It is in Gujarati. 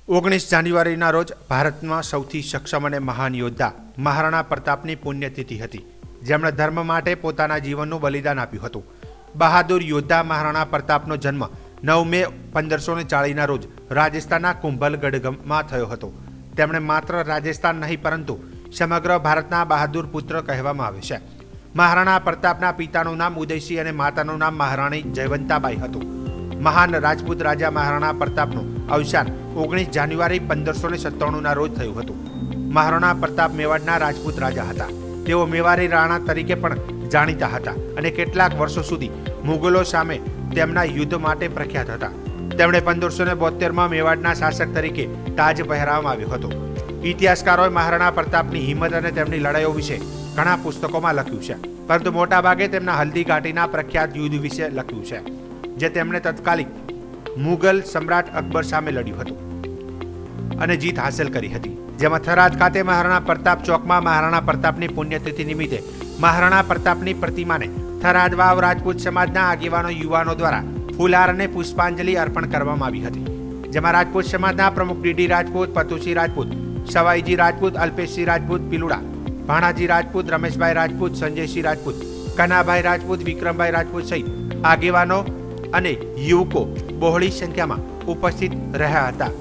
19 જાન્યુઆરીના રોજ ભારતમાં સૌથી સક્ષમ અને મહાન યોદ્ધા મહારાણા પ્રતાપની પુણ્યતિથિ હતી, જેમણે ધર્મ માટે પોતાના જીવનનું બલિદાન આપ્યું હતું. બહાદુર યોદ્ધા મહારાણા પ્રતાપનો જન્મ 9 મે 1540ના રોજ રાજસ્થાનના કુંભલગઢમાં થયો હતો. તેમણે માત્ર રાજસ્થાન નહીં પરંતુ સમગ્ર ભારતના બહાદુર પુત્ર કહેવામાં આવે છે. મહારાણા પ્રતાપના પિતાનું નામ ઉદયસિંહ અને માતાનું નામ મહારાણી જયવંતાબાઈ હતું. મહાન રાજપૂત રાજા મહારાણા પ્રતાપનું અવસાન 19 જાન્યુઆરી 1597ના રોજ થયું હતું. મહારાણા પ્રતાપ મેવાડના રાજપૂત રાજા હતા. તેઓ મેવાડી રાણા તરીકે પણ જાણીતા હતા અને કેટલાક વર્ષો સુધી મુગલો સામે તેમના યુદ્ધ માટે પ્રખ્યાત હતા. તેમણે 1572માં મેવાડના શાસક તરીકે તાજ પહેરાવવામાં આવ્યો હતો. ઇતિહાસકારોએ મહારાણા પ્રતાપની હિંમત અને તેમની લડાઈઓ વિશે ઘણા પુસ્તકોમાં લખ્યું છે, પરંતુ મોટાભાગે તેમના હલ્દી ઘાટીના પ્રખ્યાત યુદ્ધ વિશે લખ્યું છે, જે તેમણે તત્કાલીન મુગલ સમ્રાટ અકબર સામે લડ્યું હતું અને જીત હાંસલ કરી હતી. જેમાં થરાદ ખાતે મહારાણા પ્રતાપ ચોકમાં મહારાણા પ્રતાપની પુણ્યતિથિ નિમિત્તે મહારાણા પ્રતાપની પ્રતિમાને થરાદ વાવ રાજપૂત સમાજના આગેવાનો યુવાનો દ્વારા ફુલહાર અને પુષ્પાંજલિ અર્પણ કરવામાં આવી હતી. જેમાં રાજપૂત સમાજના પ્રમુખ ડીડી રાજપૂત, પતુસિંહ રાજપૂત, સવાઈજી રાજપૂત, અલ્પેશસિંહ રાજપૂત પીલુડા, ભાણાજી રાજપૂત, રમેશભાઈ રાજપૂત, સંજયસિંહ રાજપૂત, કનાભાઈ રાજપૂત, વિક્રમભાઈ રાજપૂત સહિત આગેવાનો અને યુવકો બહોળી સંખ્યામાં ઉપસ્થિત રહ્યા હતા.